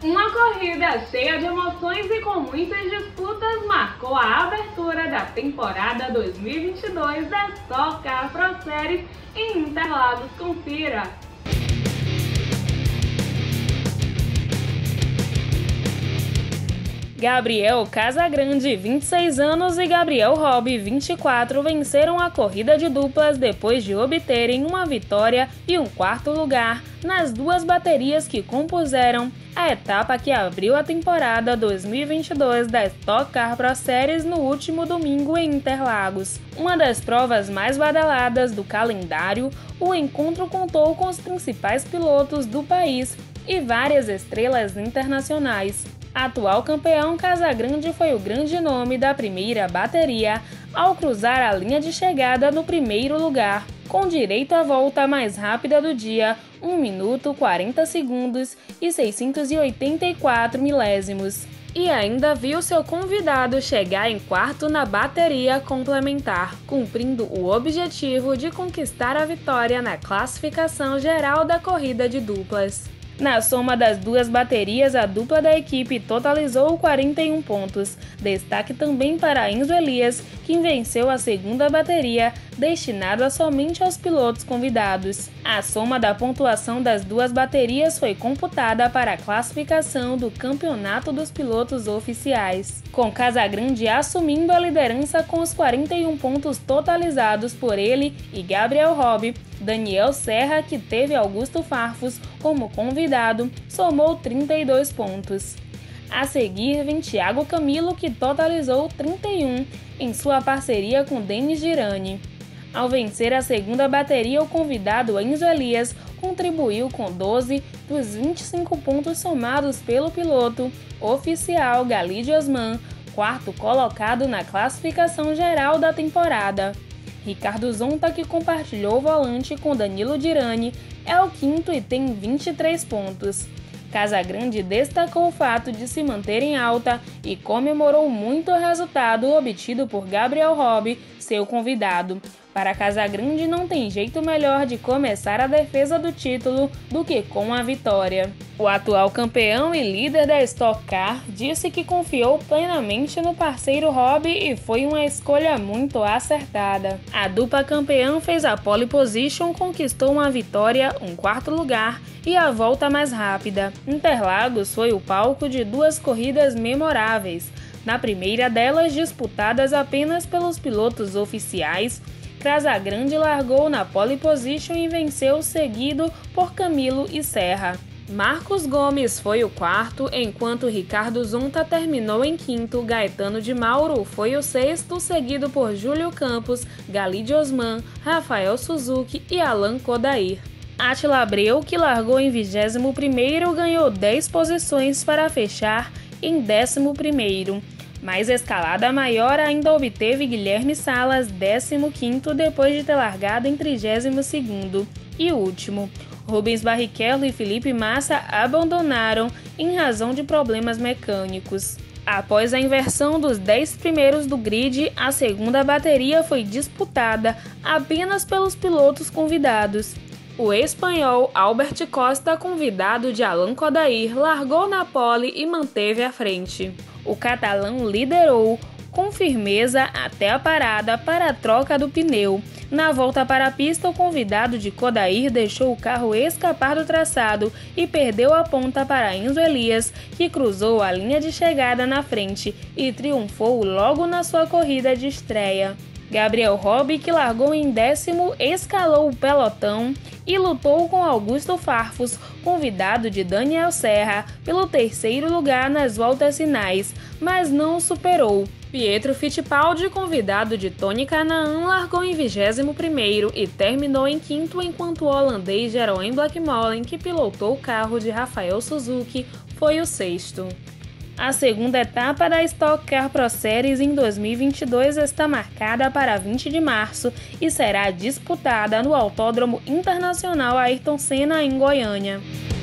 Uma corrida cheia de emoções e com muitas disputas marcou a abertura da temporada 2022 da Stock Car Pro Series em Interlagos. Confira! Gabriel Casagrande, 26 anos, e Gabriel Robb, 24, venceram a corrida de duplas depois de obterem uma vitória e um quarto lugar nas duas baterias que compuseram a etapa que abriu a temporada 2022 da Stock Car Pro Series no último domingo em Interlagos. Uma das provas mais badaladas do calendário, o encontro contou com os principais pilotos do país e várias estrelas internacionais. Atual campeão, Casagrande foi o grande nome da primeira bateria ao cruzar a linha de chegada no primeiro lugar, com direito à volta mais rápida do dia, 1 minuto 40 segundos e 684 milésimos. E ainda viu seu convidado chegar em quarto na bateria complementar, cumprindo o objetivo de conquistar a vitória na classificação geral da corrida de duplas. Na soma das duas baterias, a dupla da equipe totalizou 41 pontos. Destaque também para Enzo Elias, que venceu a segunda bateria, destinada somente aos pilotos convidados. A soma da pontuação das duas baterias foi computada para a classificação do Campeonato dos Pilotos Oficiais, com Casagrande assumindo a liderança com os 41 pontos totalizados por ele e Gabriel Robb. Daniel Serra, que teve Augusto Farfus como convidado, somou 32 pontos. A seguir vem Thiago Camilo, que totalizou 31 em sua parceria com Denis Girani. Ao vencer a segunda bateria, o convidado Enzo Elias contribuiu com 12 dos 25 pontos somados pelo piloto oficial Galídio Osman, quarto colocado na classificação geral da temporada. Ricardo Zonta, que compartilhou o volante com Danilo Girani, é o quinto e tem 23 pontos. Casagrande destacou o fato de se manter em alta e comemorou muito o resultado obtido por Gabriel Robb, seu convidado. Para Casagrande não tem jeito melhor de começar a defesa do título do que com a vitória. O atual campeão e líder da Stock Car disse que confiou plenamente no parceiro Robb e foi uma escolha muito acertada. A dupla campeã fez a pole position, conquistou uma vitória, um quarto lugar e a volta mais rápida. Interlagos foi o palco de duas corridas memoráveis. Na primeira delas, disputadas apenas pelos pilotos oficiais, Casagrande largou na pole position e venceu, seguido por Camilo e Serra. Marcos Gomes foi o quarto, enquanto Ricardo Zonta terminou em quinto. Gaetano de Mauro foi o sexto, seguido por Júlio Campos, Galídio Osman, Rafael Suzuki e Alan Kodair. Átila Abreu, que largou em 21º, ganhou 10 posições para fechar em 11º. Mais escalada maior ainda obteve Guilherme Salas, 15º, depois de ter largado em 32º. E último, Rubens Barrichello e Felipe Massa abandonaram em razão de problemas mecânicos. Após a inversão dos 10 primeiros do grid, a segunda bateria foi disputada apenas pelos pilotos convidados. O espanhol Albert Costa, convidado de Alan Kodair, largou na pole e manteve a frente. O catalão liderou com firmeza até a parada para a troca do pneu. Na volta para a pista, o convidado de Kodair deixou o carro escapar do traçado e perdeu a ponta para Enzo Elias, que cruzou a linha de chegada na frente e triunfou logo na sua corrida de estreia. Gabriel Robb, que largou em 10º, escalou o pelotão e lutou com Augusto Farfus, convidado de Daniel Serra, pelo terceiro lugar nas voltas finais, mas não o superou. Pietro Fittipaldi, convidado de Tony Kanaan, largou em 21º e terminou em quinto, enquanto o holandês Jeroen Blackmolen, que pilotou o carro de Rafael Suzuki, foi o sexto. A segunda etapa da Stock Car Pro Series em 2022 está marcada para 20 de março e será disputada no Autódromo Internacional Ayrton Senna, em Goiânia.